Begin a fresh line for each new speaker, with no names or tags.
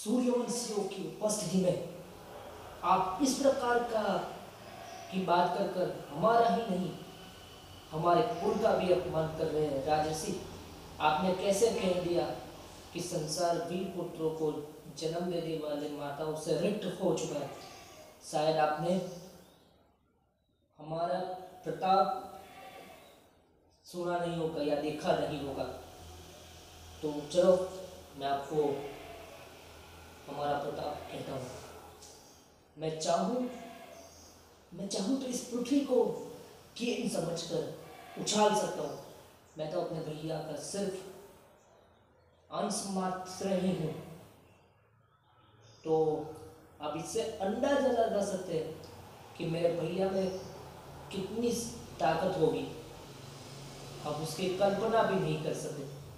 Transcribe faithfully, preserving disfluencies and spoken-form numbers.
सूर्यवंशियों की उपस्थिति में आप इस प्रकार का की बात कर कर हमारा ही नहीं हमारे कुल का भी अपमान कर रहे हैं। राजर्षि, आपने कैसे कह दिया कि संसार वीर पुत्रों को जन्म देने वाले माताओं से रिक्त हो चुका है। शायद आपने हमारा प्रताप सुना नहीं होगा या देखा नहीं होगा। तो चलो मैं आपको हमारा प्रताप कहता हूँ। मैं चाहूँ मैं चाहूँ तो इस पृथ्वी को गेंद समझकर उछाल सकता हूँ। मैं तो अपने भैया का सिर्फ अंश मात्र ही हूँ। तो आप इससे अंदाजा लगा सकते हैं कि मेरे भैया में कितनी ताकत होगी। आप उसकी कल्पना भी नहीं कर सकते।